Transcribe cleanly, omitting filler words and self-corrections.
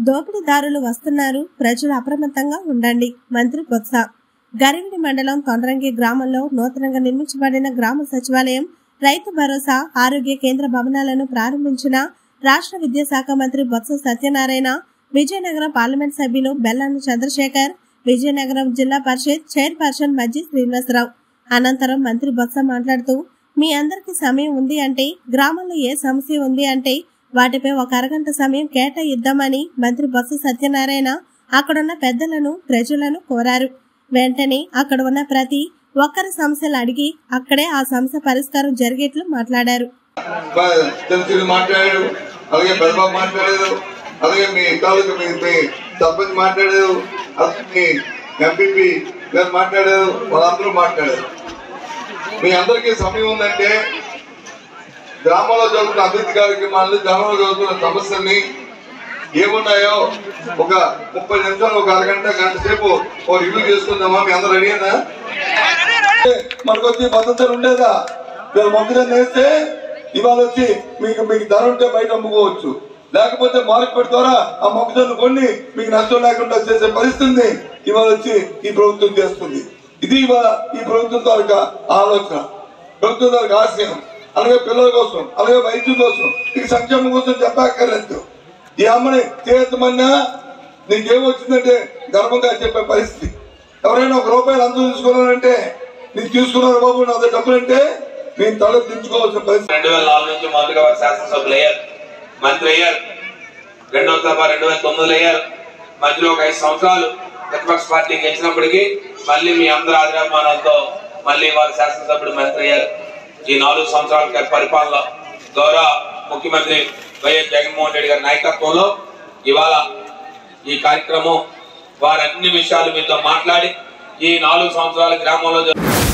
దోపిడీదారులు వస్తున్నారు, ప్రజలు అప్రమత్తంగా ఉండండి. మంత్రి బొత్స. గరివిడి మండలం తొండ్రంగి గ్రామంలో నూతనంగా నిర్మించబడిన గ్రామ సచివాలయం, రైతు భరోసా, ఆరోగ్య కేంద్ర భవనాలను ప్రారంభించిన రాష్ట్ర విద్యాశాఖ మంత్రి బొత్స సత్యనారాయణ, విజయనగరం పార్లమెంట్ సభ్యులు బెల్లాన చంద్రశేఖర్, విజయనగరం జిల్లా పరిషత్ చైర్పర్సన్ మజ్జి శ్రీనివాసరావు. అనంతరం మంత్రి బొత్స మాట్లాడుతూ, మీ అందరికి సమయం ఉంది అంటే, గ్రామంలో ఏ సమస్య ఉంది అంటే వాటిపై ఒక అరగంట సమయం కేటాయిద్దామని మంత్రి బొత్స సత్యనారాయణ అక్కడున్న పెద్దలను, ప్రజలను కోరారు. వెంటనే అక్కడ ఉన్న ప్రతి ఒక్కరి సమస్యలు అడిగి అక్కడే ఆ సమస్య పరిష్కారం జరిగేట్లు మాట్లాడారు. మీ అందరికీ సమయం ఉందంటే గ్రామంలో జరుగుతున్న అభివృద్ధి కార్యక్రమాలను, గ్రామంలో జరుగుతున్న సమస్యల్ని ఏమున్నాయో ఒక 30 నిమిషాలు, ఒక అరగంట, గంట సేపు ఓ రివ్యూ చేసుకుందామా? మీ అందరూ రెడీనా? మనకు వచ్చి భద్రతలు ఉండేదా? మీరు మొక్కజొన్న వేస్తే ఇవాళ వచ్చి మీకు ధర ఉంటే బయట అమ్ముకోవచ్చు, లేకపోతే మార్కెట్ ద్వారా ఆ మొక్కజొన్న కొన్ని మీకు నష్టం లేకుండా చేసే పరిస్థితిని ఇవాళ వచ్చి ఈ ప్రభుత్వం చేస్తుంది. ఇది ఇవాళ ఈ ప్రభుత్వం తాలూకా ఆలోచన, ప్రభుత్వం తాలూకా ఆశయం. అలాగే పిల్లల కోసం, అలాగే వైద్యం కోసం, ఇక సంక్షేమం కోసం చెప్పక్కర్లేదు. ఈ అమ్మని చేయమన్నా నీకేమొచ్చిందంటే గర్వంగా చెప్పే పరిస్థితి. ఎవరైనా ₹1 అంతం తీసుకున్నారంటే, నీకు తీసుకున్నారు బాబు నా డబ్బులు అంటే నేను తల దించుకోవాల్సిన పరిస్థితి. 2004 నుంచి మొదలుగా శాసనసభ్యులు అయ్యారు, మంత్రి అయ్యారు, 2వ సభ 2009లో అయ్యారు. మధ్యలో ఒక 5 సంవత్సరాలు ప్రతిపక్ష పార్టీ గెలిచినప్పటికీ మళ్ళీ మీ అందరి ఆదరాభిమానాలతో మళ్ళీ వారు శాసనసభ్యుడు, మంత్రి అయ్యారు. ఈ 4 సంవత్సరాల పరిపాలనలో గౌరవ ముఖ్యమంత్రి వైఎస్ జగన్మోహన్ రెడ్డి గారి నాయకత్వంలో ఇవాళ ఈ కార్యక్రమం వారు అన్ని విషయాలు మీతో మాట్లాడి ఈ 4 సంవత్సరాల గ్రామంలో